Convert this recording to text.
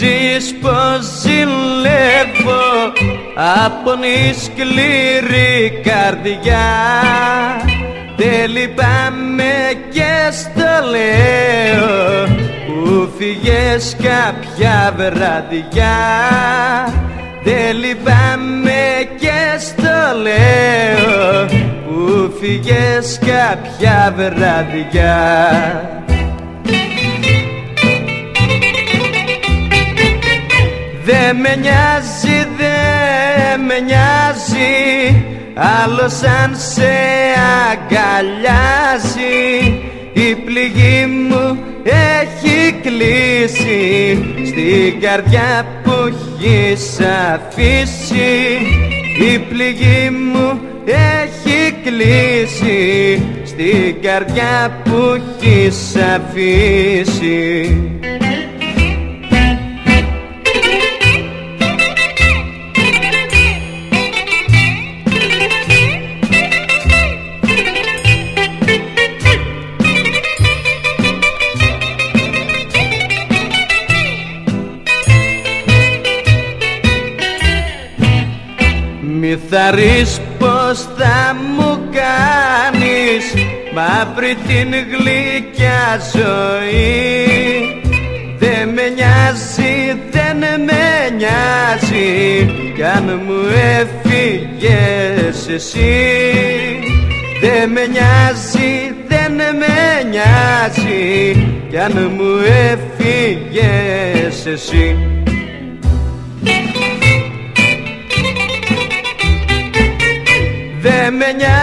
νομίζεις πως ζηλεύω από σκληρή καρδιά? Δεν λυπάμαι και στο λέω που φύγες κάποια βραδιά. Δεν λυπάμαι και στο λέω που φύγες κάποια βραδιά. Δε με νοιάζει, δε με νοιάζει, άλλος αν σε αγκαλιάζει. Η πληγή μου έχει κλείσει στην καρδιά που έχεις αφήσει. Η πληγή μου έχει κλείσει στην καρδιά που έχεις αφήσει. Μη θαρρείς πως θα μου κάνεις μαύρη την γλυκιά ζωή. Δεν με νοιάζει, δεν με νοιάζει κι αν μου έφυγες εσύ. Δεν με νοιάζει, δεν με νοιάζει κι αν μου έφυγες εσύ. Δε με νοιάζει,